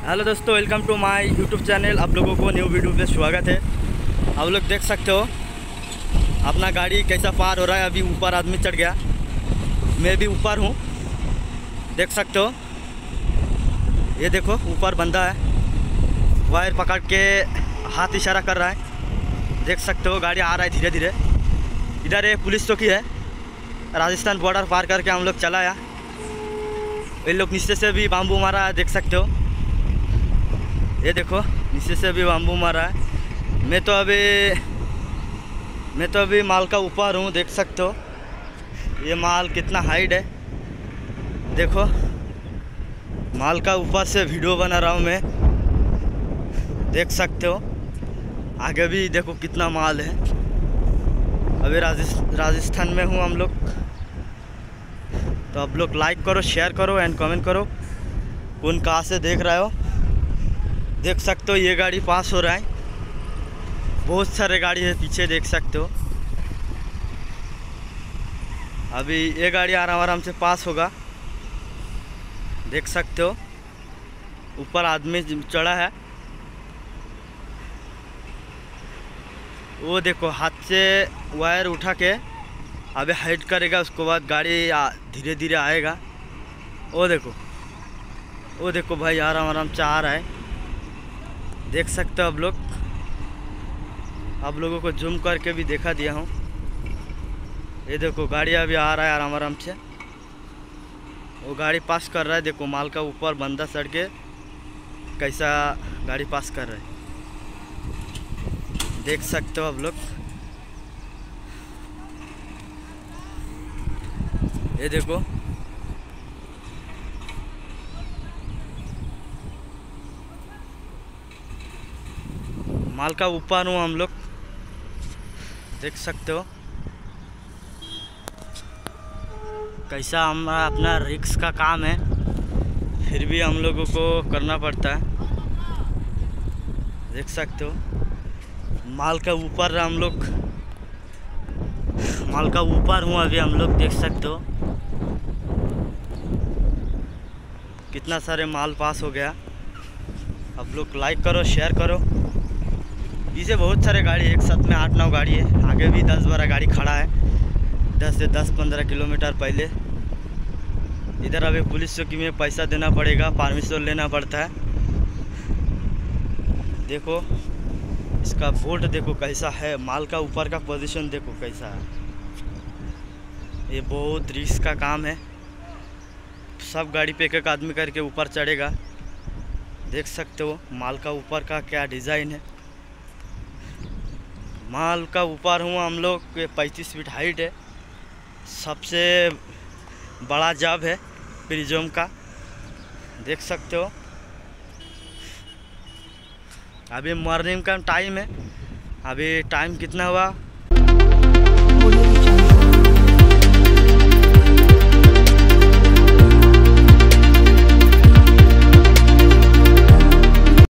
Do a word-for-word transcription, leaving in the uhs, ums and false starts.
Hello दोस्तों, welcome to my YouTube channel. आप लोगों को न्यू वीडियो पे स्वागत है। आप लोग देख सकते हो अपना गाड़ी कैसा पार हो रहा है। अभी ऊपर आदमी चढ़ गया, मैं भी ऊपर हूँ, देख सकते हो। ये देखो ऊपर बंदा है, वायर पकड़ के हाथ इशारा कर रहा है, देख सकते हो। गाड़ी आ रहा है धीरे धीरे। इधर ये पुलिस चौकी है, राजस्थान बॉर्डर पार करके हम लोग चला आया। ये लोग नीचे से भी बाम्बू मारा है, देख सकते हो। ये देखो नीचे से भी बाम्बू मारा है। मैं तो अभी मैं तो अभी माल का ऊपर हूँ, देख सकते हो। ये माल कितना हाइट है, देखो। माल का ऊपर से वीडियो बना रहा हूँ मैं, देख सकते हो। आगे भी देखो कितना माल है। अभी राजस्थान में हूँ हम लोग। तो आप लोग लाइक करो, शेयर करो एंड कमेंट करो। कौन कहाँ से देख रहे हो, देख सकते हो। ये गाड़ी पास हो रहा है, बहुत सारे गाड़ी है पीछे, देख सकते हो। अभी ये गाड़ी आराम आराम से पास होगा, देख सकते हो। ऊपर आदमी चढ़ा है, वो देखो हाथ से वायर उठा के अभी हाइट करेगा, उसके बाद गाड़ी धीरे धीरे आएगा। वो देखो वो देखो भाई आराम आराम से आ रहा है, देख सकते हो आप लोग। आप लोगों को जूम करके भी दिखा दिया हूँ। ये देखो गाड़ी अभी आ रहा है आराम आराम से, वो गाड़ी पास कर रहा है। देखो माल का ऊपर बंदा चढ़ के कैसा गाड़ी पास कर रहा है, देख सकते हो आप लोग। ये देखो माल का ऊपर हूँ हम लोग, देख सकते हो। कैसा हमारा अपना रिस्क का काम है, फिर भी हम लोगों को करना पड़ता है, देख सकते हो। माल का ऊपर हम लोग माल का ऊपर हूँ अभी हम लोग, देख सकते हो। कितना सारे माल पास हो गया। आप लोग लाइक करो, शेयर करो। पीछे बहुत सारे गाड़ी, एक साथ में आठ नौ गाड़ी है। आगे भी दस बारह गाड़ी खड़ा है, दस से दस पंद्रह किलोमीटर पहले। इधर अभी पुलिस चौकी में पैसा देना पड़ेगा, परमिशन लेना पड़ता है। देखो इसका बोर्ड देखो कैसा है, माल का ऊपर का पोजीशन देखो कैसा है। ये बहुत रिस्क का काम है। सब गाड़ी पे एक एक आदमी करके ऊपर चढ़ेगा, देख सकते हो। माल का ऊपर का क्या डिज़ाइन है। माल का ऊपर हूँ हम लोग, पैंतीस फीट हाइट है। सबसे बड़ा जॉब है प्रिज्म का, देख सकते हो। अभी मॉर्निंग का टाइम है। अभी टाइम कितना हुआ,